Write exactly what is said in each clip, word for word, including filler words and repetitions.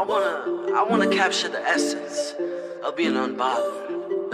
wanna, I wanna capture the essence of being unbothered.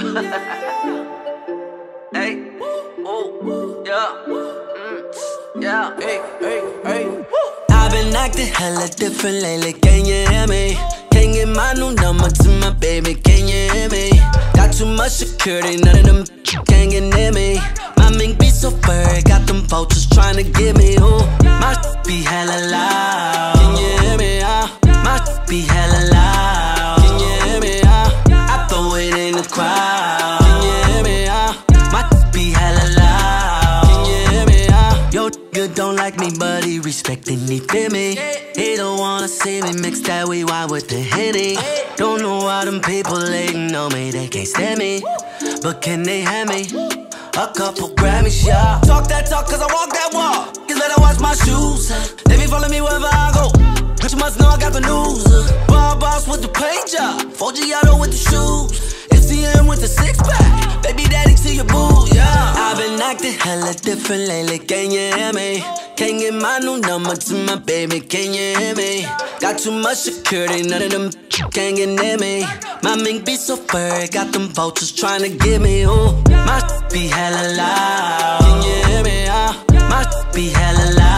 Hey, oh, yeah, mm, yeah, hey, hey, hey. I've been acting hella different lately, can you hear me? Can't get my new number to my baby, can you hear me? Got too much security, none of them can't get near me. My mink be so furry, got them vultures trying to get me. Ooh, my be hella loud, can you hear me? Uh, my be hella loud, can you hear me? Uh, I throw it in the crowd, can you hear me? Uh, my be hella loud, can you hear me? Uh, yo, nigga don't like me, but he respectin' me, feel me? He don't wanna see me mix that weed wine with the Henny. Don't know why them people hating on me, they can't stand me, but can they have me? A couple Grammys, yeah. Talk that talk, cause I walk that walk. Just better watch my shoes. They be follow me wherever I go. But you must know I got the news. Bar boss with the paint job, four Giotto with the shoes, M C M with the six pack, baby daddy to your boo, yeah. I've been acting hella different lately, can you hear me? Can't get my new number to my baby, can you hear me? Got too much security, none of them can't get near me. My mink be so furry, got them vultures trying to get me. Ooh, my be hella loud, can you hear me? Uh, my be hella loud.